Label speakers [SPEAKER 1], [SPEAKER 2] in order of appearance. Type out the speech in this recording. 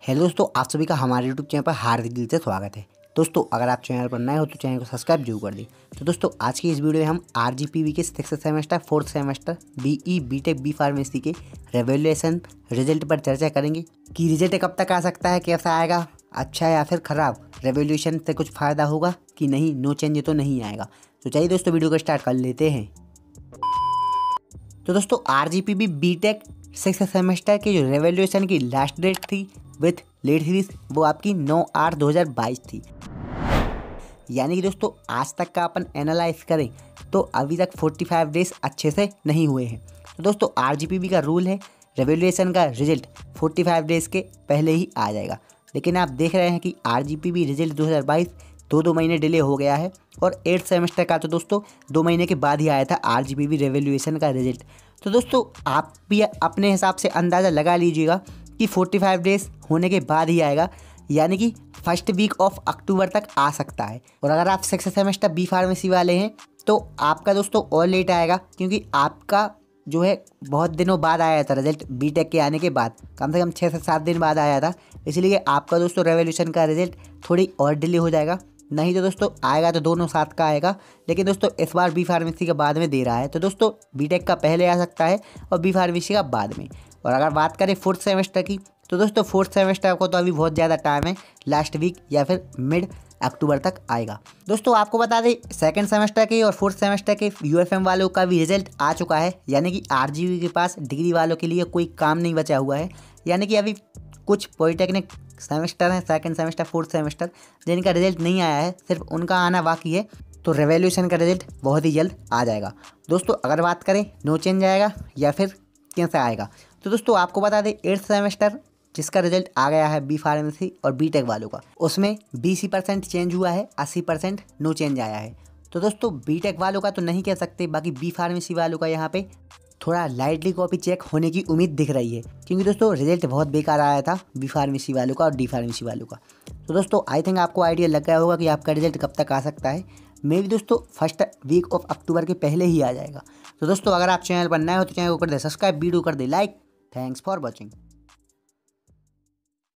[SPEAKER 1] Hello दोस्तों, आप सभी का हमारे यूट्यूब चैनल पर हार्दिक दिल से स्वागत है। दोस्तों, अगर आप चैनल पर नए हो तो चैनल को सब्सक्राइब जरूर कर दें। तो दोस्तों, आज की इस वीडियो में हम आरजीपीवी के 6th semester 4th semester BE BTech B pharmacy के रेवैल्यूएशन रिजल्ट पर चर्चा करेंगे कि रिजल्ट कब तक आ सकता है, कैसा आएगा, अच्छा या फिर खराब, रेवैल्यूएशन से कुछ फ़ायदा होगा कि नहीं, नो चेंज तो नहीं आएगा। तो चलिए दोस्तों, वीडियो को स्टार्ट कर लेते हैं। तो दोस्तों, आरजीपीवी बीटेक 6th सेमेस्टर के जो रेवैल्यूएशन की लास्ट डेट थी विथ लेट सीरीज, वो आपकी 9/8/2022 थी। यानी कि दोस्तों, आज तक का अपन एनालाइज करें तो अभी तक 45 डेज अच्छे से नहीं हुए हैं। तो दोस्तों, आरजीपीवी का रूल है रेवैल्यूएशन का रिजल्ट 45 डेज के पहले ही आ जाएगा। लेकिन आप देख रहे हैं कि आरजीपीवी रिजल्ट 2022 दो महीने डिले हो गया है और 8th सेमेस्टर का तो दोस्तों 2 महीने के बाद ही आया था आरजीपीवी रेवैल्यूएशन का रिजल्ट। तो दोस्तों, आप भी अपने हिसाब से अंदाज़ा लगा लीजिएगा कि 45 डेज होने के बाद ही आएगा, यानी कि फर्स्ट वीक ऑफ अक्टूबर तक आ सकता है। और अगर आप 6th सेमेस्टर बी फार्मेसी वाले हैं तो आपका दोस्तों और लेट आएगा, क्योंकि आपका जो है बहुत दिनों बाद आया था रिजल्ट। बीटेक के आने के बाद कम से कम 6 से 7 दिन बाद आया था, इसलिए आपका दोस्तों रेवैल्यूएशन का रिजल्ट थोड़ी और डिले हो जाएगा। नहीं तो दोस्तों आएगा तो दोनों साथ का आएगा, लेकिन दोस्तों इस बार बी फार्मेसी का बाद में दे रहा है। तो दोस्तों बीटेक का पहले आ सकता है और बी फार्मेसी का बाद में। और अगर बात करें 4th सेमेस्टर की, तो दोस्तों 4th सेमेस्टर को तो अभी बहुत ज़्यादा टाइम है, लास्ट वीक या फिर मिड अक्टूबर तक आएगा। दोस्तों आपको बता दें, 2nd सेमेस्टर के और 4th सेमेस्टर के यूएफएम वालों का भी रिजल्ट आ चुका है। यानी कि आरजीवी के पास डिग्री वालों के लिए कोई काम नहीं बचा हुआ है। यानी कि अभी कुछ पॉलिटेक्निक सेमेस्टर हैं, 2nd सेमेस्टर 4th सेमेस्टर, जिनका रिजल्ट नहीं आया है, सिर्फ उनका आना बाकी है। तो रेवैल्यूएशन का रिजल्ट बहुत ही जल्द आ जाएगा। दोस्तों अगर बात करें नो चेंज आएगा या फिर कैसा आएगा, तो दोस्तों आपको बता दें 8th सेमेस्टर जिसका रिजल्ट आ गया है बी फार्मेसी और बीटेक वालों का, उसमें 20% चेंज हुआ है, 80% नो चेंज आया है। तो दोस्तों बीटेक वालों का तो नहीं कह सकते, बाकी बी फार्मेसी वालों का यहाँ पे थोड़ा लाइटली कॉपी चेक होने की उम्मीद दिख रही है, क्योंकि दोस्तों रिजल्ट बहुत बेकार आया था बी फार्मेसी वालों का और डी फार्मेसी वालों का। तो दोस्तों आई थिंक आपको आइडिया लग गया होगा कि आपका रिजल्ट कब तक आ सकता है। मे भी दोस्तों फर्स्ट वीक ऑफ अक्टूबर के पहले ही आ जाएगा। तो दोस्तों अगर आप चैनल पर नए हो तो चैनल को कर दे सब्सक्राइब, वीडियो कर दे लाइक। Thanks for watching.